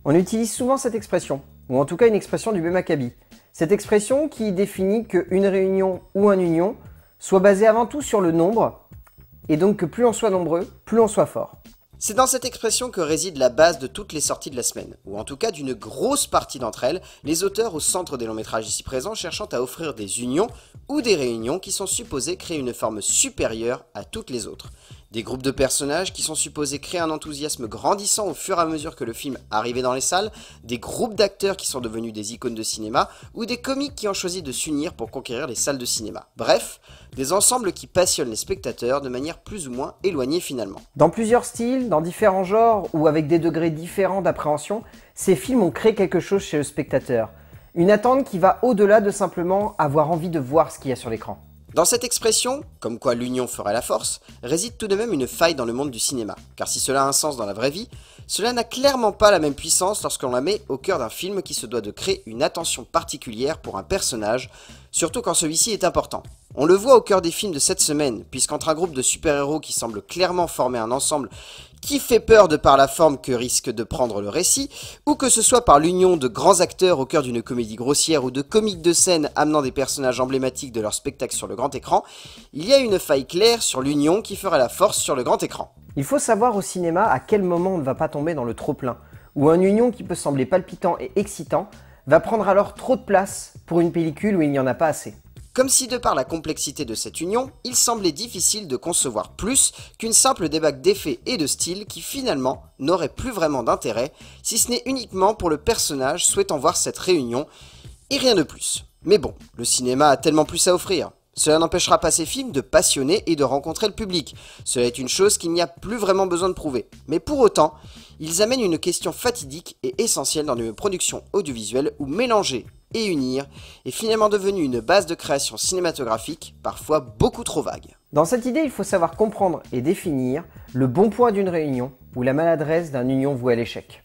On utilise souvent cette expression, ou en tout cas une expression du B-Maccabi. Cette expression qui définit qu'une réunion ou un union soit basée avant tout sur le nombre, et donc que plus on soit nombreux, plus on soit fort. C'est dans cette expression que réside la base de toutes les sorties de la semaine, ou en tout cas d'une grosse partie d'entre elles, les auteurs au centre des longs métrages ici présents cherchant à offrir des unions ou des réunions qui sont supposées créer une forme supérieure à toutes les autres. Des groupes de personnages qui sont supposés créer un enthousiasme grandissant au fur et à mesure que le film arrivait dans les salles, des groupes d'acteurs qui sont devenus des icônes de cinéma, ou des comiques qui ont choisi de s'unir pour conquérir les salles de cinéma. Bref, des ensembles qui passionnent les spectateurs de manière plus ou moins éloignée finalement. Dans plusieurs styles, dans différents genres, ou avec des degrés différents d'appréhension, ces films ont créé quelque chose chez le spectateur. Une attente qui va au-delà de simplement avoir envie de voir ce qu'il y a sur l'écran. Dans cette expression, comme quoi l'union ferait la force, réside tout de même une faille dans le monde du cinéma, car si cela a un sens dans la vraie vie, cela n'a clairement pas la même puissance lorsqu'on la met au cœur d'un film qui se doit de créer une attention particulière pour un personnage, surtout quand celui-ci est important. On le voit au cœur des films de cette semaine, puisqu'entre un groupe de super-héros qui semble clairement former un ensemble qui fait peur de par la forme que risque de prendre le récit, ou que ce soit par l'union de grands acteurs au cœur d'une comédie grossière ou de comiques de scène amenant des personnages emblématiques de leur spectacle sur le grand écran, il y a une faille claire sur l'union qui fera la force sur le grand écran. Il faut savoir au cinéma à quel moment on ne va pas tomber dans le trop-plein, où un union qui peut sembler palpitant et excitant va prendre alors trop de place pour une pellicule où il n'y en a pas assez. Comme si de par la complexité de cette union, il semblait difficile de concevoir plus qu'une simple débâcle d'effets et de style qui finalement n'aurait plus vraiment d'intérêt, si ce n'est uniquement pour le personnage souhaitant voir cette réunion, et rien de plus. Mais bon, le cinéma a tellement plus à offrir. Cela n'empêchera pas ces films de passionner et de rencontrer le public. Cela est une chose qu'il n'y a plus vraiment besoin de prouver. Mais pour autant, ils amènent une question fatidique et essentielle dans une production audiovisuelle où mélanger et unir est finalement devenu une base de création cinématographique, parfois beaucoup trop vague. Dans cette idée, il faut savoir comprendre et définir le bon point d'une réunion ou la maladresse d'un union voué à l'échec.